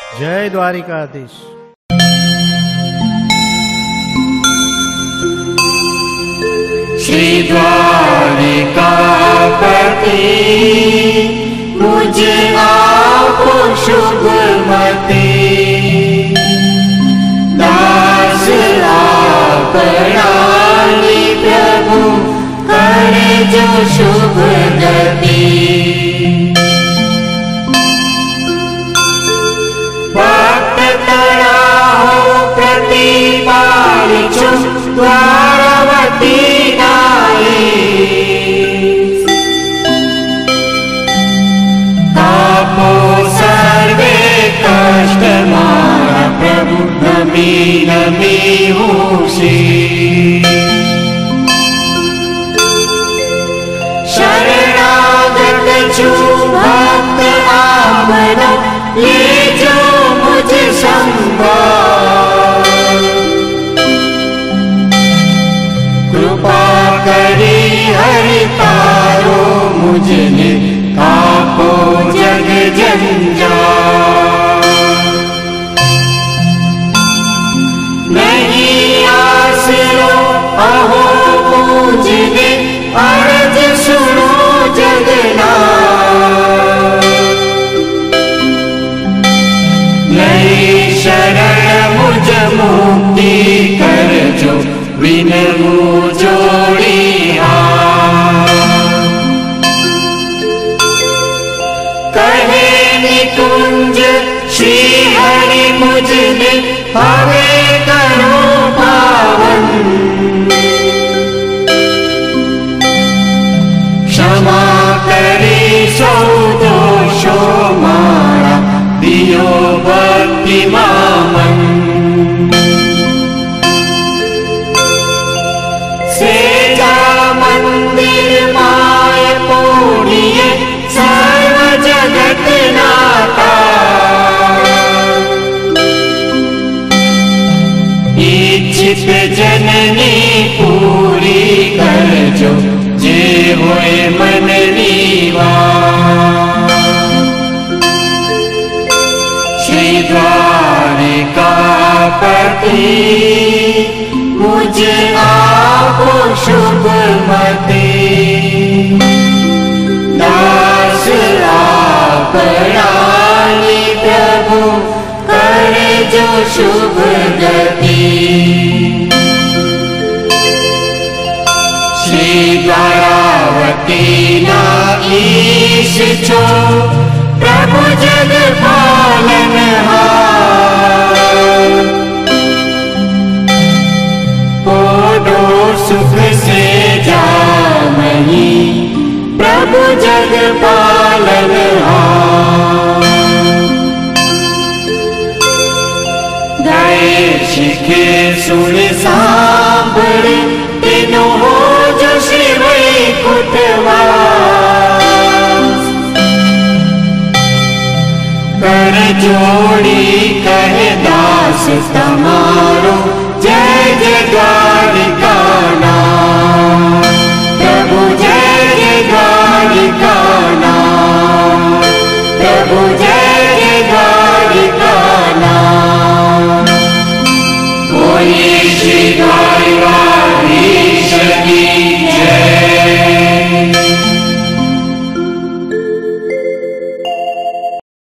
जय द्वारिकाधीश। श्री द्वारिकापति मुझे आपको शुभमति, दास आपरानी प्रभु करे जो शुभ गति। भक्त तराहो प्रतिपालिछु द्वारवती नाई, तापो सर्वे कष्ट मारा प्रभु नमी नमी होशी। शरणागत छु भक्त आपना, ले जो मुझे संभाल। कृपा करी हरि तारो मुझने, कापो जग जंजाल। नहीं आसरो अहो मुझने, अर्ज सुनो जगन्नाथ। नहीं शरण मुझ मुक्ति कर जो, विनमु जोड़ी कहे निकुंज श्री हरि मुझने, हवे करो पावन। क्षमा करी सौ दोषो मारा, दियो भक्ति मामन। सेजा मंदिर माय पूर्णिये, सर्व जगत नाता। इच्छित जननी पूरी कर जो, जे होए मन नीवा। श्री द्वारिकापति मुझे आपको शुभमति, दास आपरानी प्रभु करे जो शुभ गति। श्री द्वारावती नाईश छो, प्रभु जग पालनहार। पोडो सुख से जामही, प्रभु जग पालनहार। गए शिखे सुन सांभळे, तीनों हो जो श्री वैकुंठवास। कर जोड़ी कहे दास तमारो, जय जय।